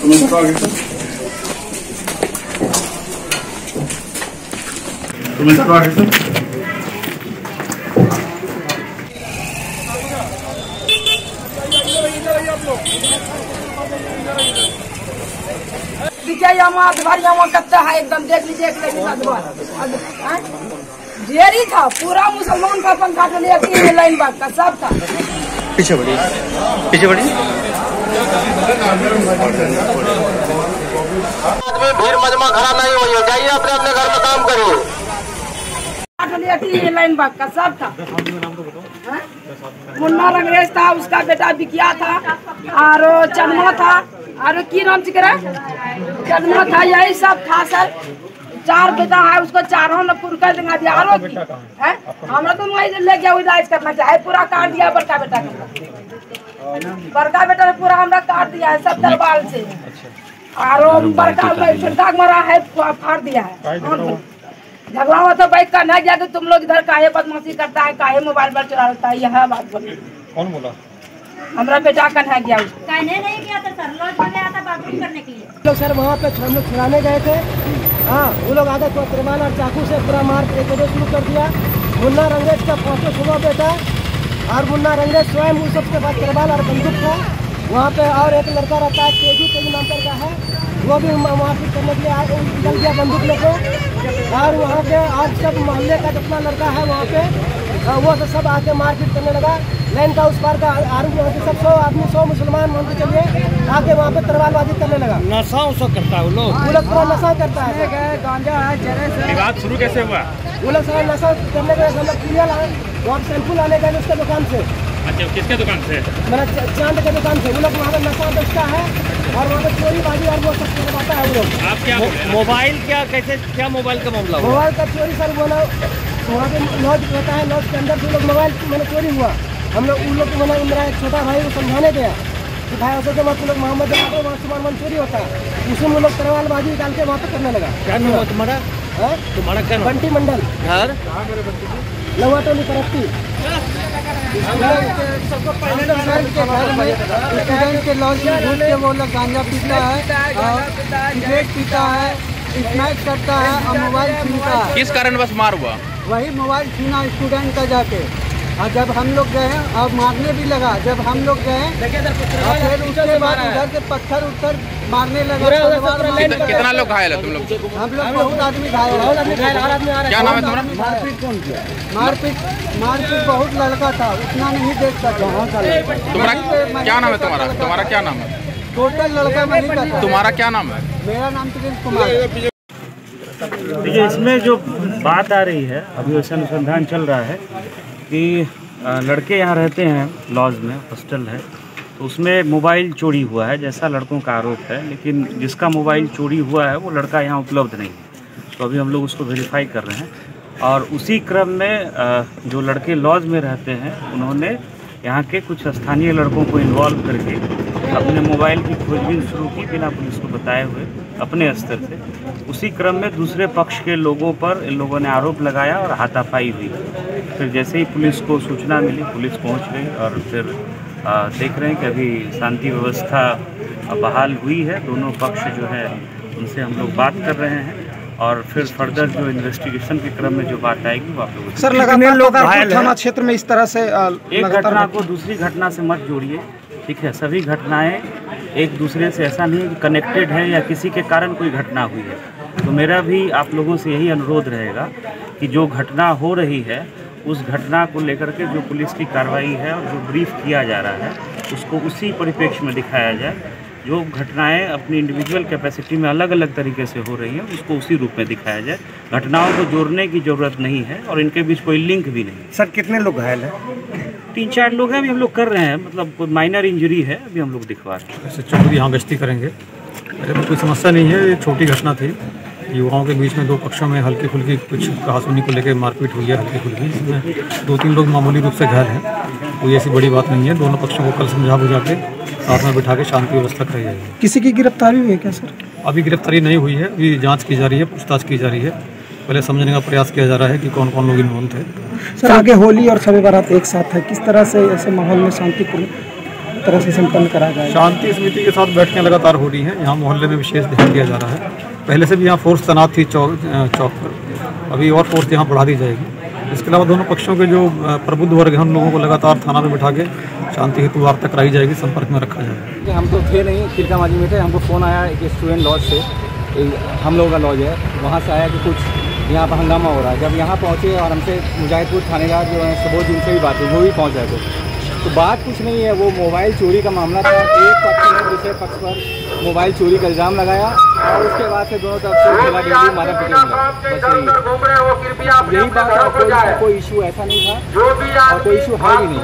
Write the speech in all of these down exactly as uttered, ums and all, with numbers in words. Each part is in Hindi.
करता है एकदम देख लीजिए जेरी था पूरा मुसलमान का पंखा तो नहीं लाइन बाग का सब था। पीछे बढ़ी पीछे बढ़ी भीड़ मजमा खड़ा नहीं हुई है, जाइए अपने अपने घर में काम करिए। लाइन बाग का सब था। मुन्ना रंगरेज था, उसका बेटा बिकिया था और चंदमा था और की नाम से करा चंदमा था, यही सब था सर। चार बेटा है उसको चारों ने पूरा दिखा दिया और है हमरा तो वही ले गया इलाज करना चाहे पूरा काट दिया। बड़का बेटा का बड़का बेटा ने पूरा हमरा काट दिया है सब तरवाल से और बड़का छोटा मरा है फाड़ दिया है। झगड़ा हुआ तो बाइक का नहीं गया कि तुम लोग इधर काहे बदमाशी करता है, काहे मोबाइल पर चला लेता है, यह बात बोली। कौन बोला? हमारा बेटा का नहीं गया उसको कहने नहीं गया था सर, लॉज में गया था बाथरूम करने के लिए। लोग सर वहाँ पे हम लोग छुड़ाने गए थे। हाँ वो लोग आगे तो तिरपाल और चाकू से पूरा मार एक शुरू कर दिया। मुन्ना रंगरेज का फोटो सुबह बेटा और मुन्ना रंगरेज स्वयं उस सबके बाद तिरपाल और बंदूक था वहाँ पे। और एक लड़का रहता है तेजू तेजू नाम का है, वो भी मारपीट करने के लिए निकल गया बंदूक लेके। और वहाँ पे आज सब मोहल्ले का जितना लड़का है वहाँ पे वो तो सब आके मारपीट करने लगा। लाइन का उस पार का आरोप वहाँ पे सब सौ आदमी सौ मुसलमान मान के चलिए आके वहाँ पे तरवालबाजी करने लगा। नशा उसा करता है वो लोग वो लोग पूरा नशा करता है। गांजा है जरे से विवाद शुरू कैसे हुआ? वो लोग सारा नशा करने के हम लोग पुलिया लाए वहाँ शैम्पू लाने गए उसके दुकान से। अच्छा किसके दुकान से? मेरा चांद के दुकान से। वो लोग वहाँ पे नशा बेचता है और वहाँ पे चोरी बाजी और वो सब करवाता है वो लोग। आप क्या मोबाइल क्या कैसे क्या मोबाइल का मामला हुआ? मोबाइल का चोरी सर वो लोग वहाँ पे लॉज रहता है, लॉज के अंदर जो लोग मोबाइल मैंने चोरी हुआ हम लोग उन लोग को मैंने मेरा एक छोटा भाई को समझाने गया कि भाई ऐसे तो मतलब मोहम्मद वहाँ सामान मन चोरी होता है। उसमें वो लोग तरवालबाजी डाल के वहाँ पे करने लगा। क्या नाम है तुम्हारा? तुम्हारा क्या नाम? बंटी मंडल घर लवा टोली तरक्की। स्टूडेंट के लॉज में घुस के वो लोग गांजा पीता है, सिगरेट पीता है, स्नैक्स करता है और मोबाइल छीनता है। किस कारण बस मार हुआ? वही मोबाइल छीना स्टूडेंट का जाके। और जब हम लोग गए और मारने भी लगा, जब हम लोग गए और फिर उसके बाद उधर से पत्थर उत्थर मारने लगा। कितना लोग घायल है तुम लोग? हम लोग बहुत आदमी घायल है। क्या नाम है तुम्हारा? मारपीट कौन किया? मारपीट मारपीट बहुत लड़का था, उतना नहीं देख सकता। तुम्हारा क्या नाम है? तुम्हारा तुम्हारा क्या नाम है? टोटल लड़का में नहीं करता। तुम्हारा क्या नाम है? मेरा नाम प्रिंस कुमार। देखिए इसमें जो बात आ रही है अभी वैसे अनुसंधान चल रहा है कि लड़के यहाँ रहते हैं लॉज में, हॉस्टल है, तो उसमें मोबाइल चोरी हुआ है जैसा लड़कों का आरोप है। लेकिन जिसका मोबाइल चोरी हुआ है वो लड़का यहाँ उपलब्ध नहीं है, तो अभी हम लोग उसको वेरीफाई कर रहे हैं। और उसी क्रम में जो लड़के लॉज में रहते हैं उन्होंने यहाँ के कुछ स्थानीय लड़कों को इन्वॉल्व करके अपने मोबाइल की खोजबीन शुरू की बिना पुलिस को बताए हुए अपने स्तर से। उसी क्रम में दूसरे पक्ष के लोगों पर इन लोगों ने आरोप लगाया और हाथापाई हुई। फिर जैसे ही पुलिस को सूचना मिली पुलिस पहुंच गई और फिर आ, देख रहे हैं कि अभी शांति व्यवस्था बहाल हुई है। दोनों पक्ष जो है उनसे हम लोग बात कर रहे हैं और फिर फर्दर जो इन्वेस्टिगेशन के क्रम में जो बात आएगी वो आप लोग सर लगातार लोग थाना क्षेत्र में इस तरह से एक घटना को दूसरी घटना से मत जोड़िए, ठीक है? सभी घटनाएं एक दूसरे से ऐसा नहीं है कि कनेक्टेड है या किसी के कारण कोई घटना हुई है। तो मेरा भी आप लोगों से यही अनुरोध रहेगा कि जो घटना हो रही है उस घटना को लेकर के जो पुलिस की कार्रवाई है और जो ब्रीफ किया जा रहा है उसको उसी परिप्रेक्ष्य में दिखाया जाए। जो घटनाएं अपनी इंडिविजुअल कैपेसिटी में अलग अलग तरीके से हो रही हैं उसको उसी रूप में दिखाया जाए। घटनाओं को जोड़ने की ज़रूरत नहीं है और इनके बीच कोई लिंक भी नहीं। सर कितने लोग घायल हैं? तीन चार लोग हैं, अभी हम लोग कर रहे हैं, मतलब कोई माइनर इंजरी है, अभी हम लोग दिखवा रहे हैं। ऐसे चौधरी यहाँ गश्ती करेंगे, कोई समस्या नहीं है। ये छोटी घटना थी, युवाओं के बीच में दो पक्षों में हल्की फुल्की कुछ कहासुनी को लेकर मारपीट हुई है हल्की फुल्की, इसमें दो तीन लोग मामूली रूप से घायल हैं। कोई ऐसी बड़ी बात नहीं है। दोनों पक्षों को कल समझा बुझा के साथ में बिठा के शांति व्यवस्था कराई जाएगी। किसी की गिरफ्तारी हुई है क्या सर? अभी गिरफ्तारी नहीं हुई है, अभी जाँच की जा रही है, पूछताछ की जा रही है। पहले समझने का प्रयास किया जा रहा है कि कौन कौन लोग इन्वॉल्व थे। सर आगे होली और शब बारात एक साथ है, किस तरह से ऐसे माहौल में शांतिपूर्ण तरह से संपन्न करा जाए? शांति समिति के साथ बैठकें लगातार हो रही हैं। यहाँ मोहल्ले में विशेष ध्यान दिया जा रहा है। पहले से भी यहाँ फोर्स तैनात थी चौक चौक पर, अभी और फोर्स यहाँ बढ़ा दी जाएगी। इसके अलावा दोनों पक्षों के जो प्रबुद्ध वर्ग हैं उन लोगों को लगातार थाना में बिठा के शांति हेतु वार्ता कराई जाएगी, संपर्क में रखा जाएगा। हम तो थे नहीं, खिलकामाजी में थे। हमको फ़ोन आया कि स्टूडेंट लॉज से, हम लोगों का लॉज है, वहाँ से आया कि कुछ यहाँ पर हंगामा हो रहा है। जब यहाँ पहुँचे और हमसे मुजाहिदपुर थानेदार जो है सबोज, जिनसे भी बात हुई, वो भी पहुँच जाए थे। तो बात कुछ नहीं है, वो मोबाइल चोरी का मामला था। एक पक्ष ने दूसरे पक्ष पर मोबाइल चोरी का इल्ज़ाम लगाया और उसके बाद से दोनों तरफ से खेला गया, मारा पीटा गया। बस यही बात है, कोई कोई इशू ऐसा नहीं था और कोई इशू है भी नहीं।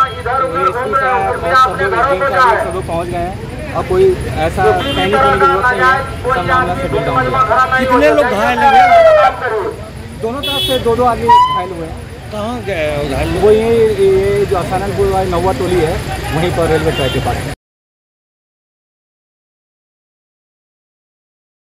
सब लोग पहुँच गए हैं और कोई ऐसा पैनिक होने की जरूरत नहीं है। सब मामला सेटल डाउन हुआ। कितने लोग घायल हुए? दोनों तरफ से दो दो आदमी घायल हुए हैं। कहाँ गए घायल? वो ये, ये जो असानकपुर वाली नौवा टोली है, वहीं पर रेलवे ट्रैक के पास है।